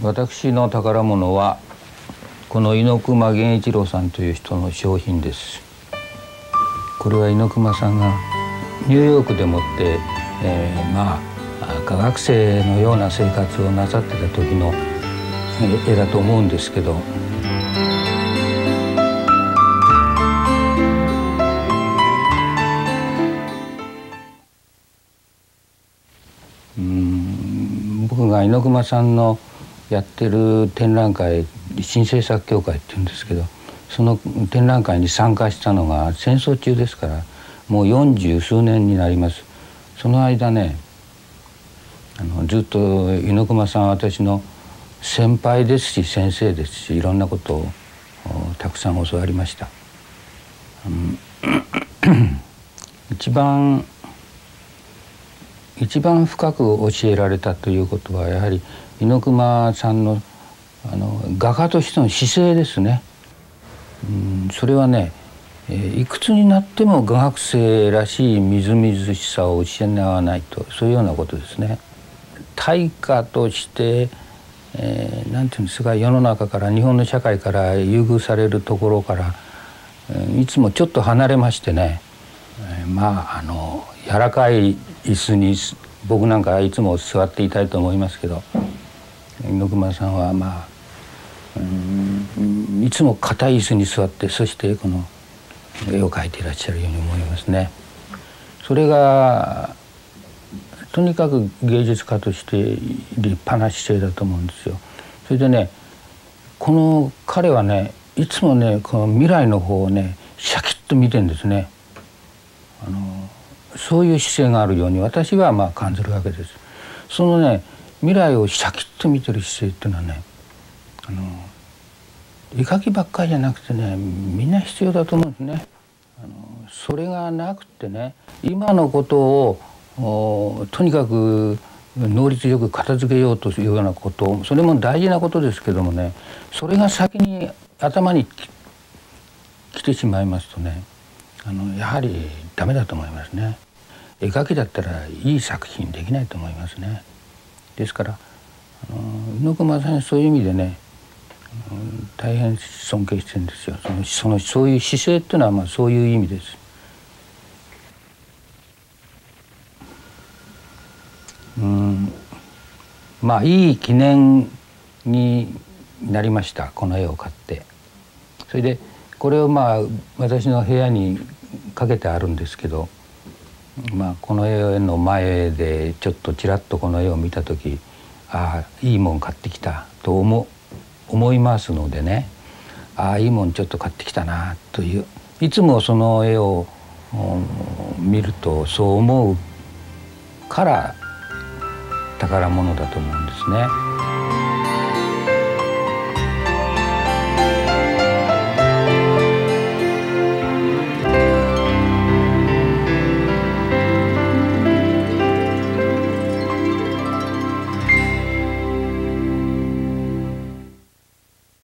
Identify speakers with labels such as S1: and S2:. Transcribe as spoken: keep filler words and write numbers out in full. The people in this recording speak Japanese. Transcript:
S1: 私の宝物はこの猪熊源一郎さんという人の商品です。これは猪熊さんがニューヨークでもって、えー、まあ科学生のような生活をなさってた時の絵だと思うんですけど、うん僕が猪熊さんのやってる展覧会、新制作協会っていうんですけど、その展覧会に参加したのが戦争中ですから、もう四十数年になります。その間ね、あのずっと猪熊さんは私の先輩ですし先生ですし、いろんなことをたくさん教わりました。一番一番深く教えられたということはやはり猪熊さんのあの画家としての姿勢ですね。うんそれはね、いくつになっても画学生らしいみずみずしさを失わないと、そういうようなことですね。対価として、えー、なんていうんですか、世の中から日本の社会から優遇されるところから、えー、いつもちょっと離れましてね、えー、まああの柔らかい椅子に僕なんかいつも座っていたいと思いますけど、猪熊さんはまあうんいつも硬い椅子に座って、そしてこの絵を描いていらっしゃるように思いますね。それがとにかく芸術家として立派な姿勢だと思うんですよ。それでね、この彼はね、いつもねこの未来の方をねシャキッと見てるんですね。あのそういう姿勢があるように私はまあ感じるわけです。そのね未来をシャキッと見てる姿勢っていうのはね、あの絵描きばっかりじゃなくてね、みんな必要だと思うんですね。あのそれがなくてね、今のことをとにかく能率よく片付けようというようなこと、それも大事なことですけどもね、それが先に頭に来てしまいますとね、あのやはりダメだと思いますね。絵描きだったらいい作品できないと思いますね。ですからあの猪熊さん、そういう意味でね、大変尊敬してるんですよ。そのそのそういう姿勢っていうのはまあそういう意味です。うんまあいい記念になりました、この絵を買って。それでこれをまあ私の部屋にかけてあるんですけど、まあこの絵の前でちょっとちらっとこの絵を見た時、ああいいもん買ってきたと思う思いますのでね、ああいいもんちょっと買ってきたなという、いつもその絵を見るとそう思うから宝物だと思うんですね。